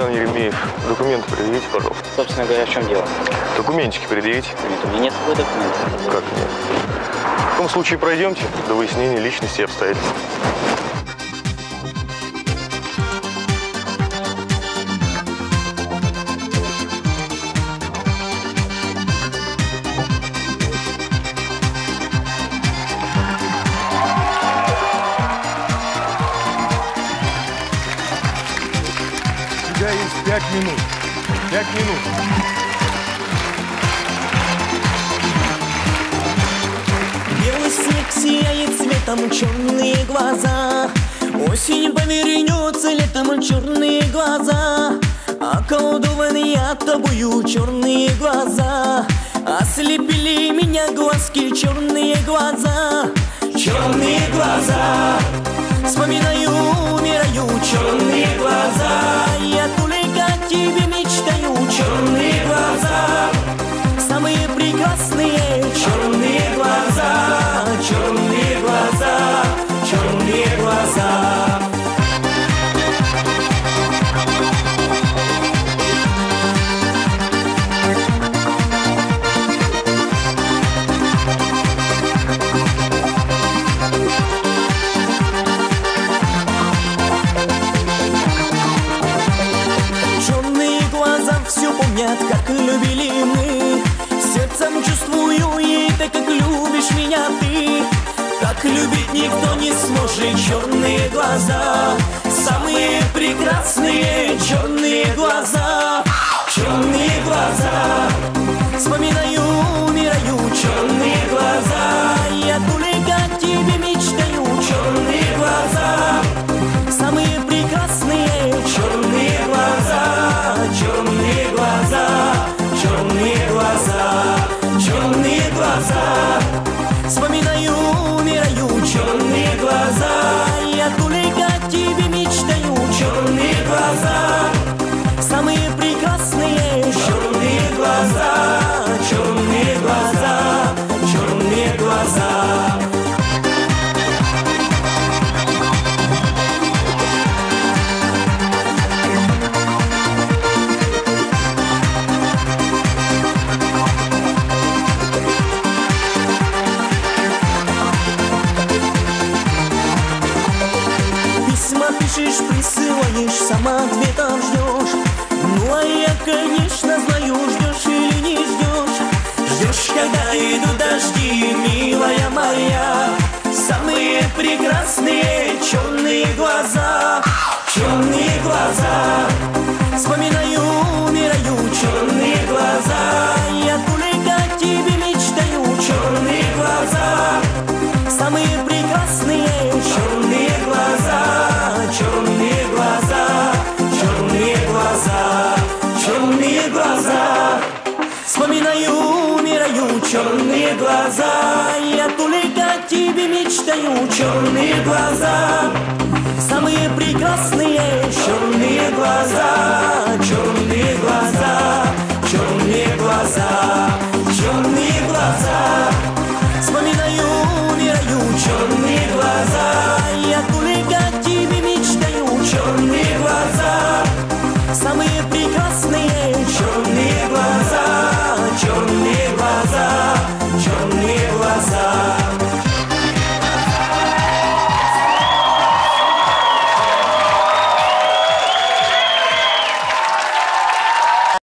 Богдан Еремеев. Документы предъявите, пожалуйста. Собственно говоря, в чем дело? Документики предъявите. Нет, у меня нет такой документа. Как нет? В таком случае пройдемте до выяснения личности и обстоятельств. У тебя есть 5 минут. 5 минут. Белый снег сияет цветом, черные глаза. Осень повернется летом, черные глаза. Околдованные тобою черные глаза. Ослепили меня глазки, черные глаза. Черные глаза. Вспоминаю, умираю, черные глаза. Я только о тебе мечтаю, черные глаза. Самые прекрасные черные глаза, черные глаза, черные глаза. Черные глаза все помнят, как любили мы. Сердцем чувствую и так, как любишь меня ты. Так любить никто не сможет. Черные глаза, самые прекрасные черные глаза. Черные глаза, вспоминаю, умираю, черные глаза. Я только о тебе мечтаю, черные глаза. Самые прекрасные черные глаза, черные глаза, черные глаза, черные глаза. Вспоминаю, умираю, черные глаза. Я только о тебе мечтаю, черные глаза. Самые прекрасные черные глаза, черные глаза, черные глаза. Письма пишешь, присылаешь, сама ответа ждешь. Ну а я, конечно, знаю, ждешь или не ждешь. Ждешь, когда идут дожди, милая моя. Самые прекрасные черные глаза, черные глаза. Вспоминаю, умираю, черные глаза. Я только о тебе мечтаю, черные глаза. Самые прекрасные черные глаза, черные глаза, черные глаза, черные глаза. Вспоминаю, умираю, черные глаза. Я только о тебе мечтаю, черные глаза. Самые прекрасные черные глаза, черные глаза, черные глаза.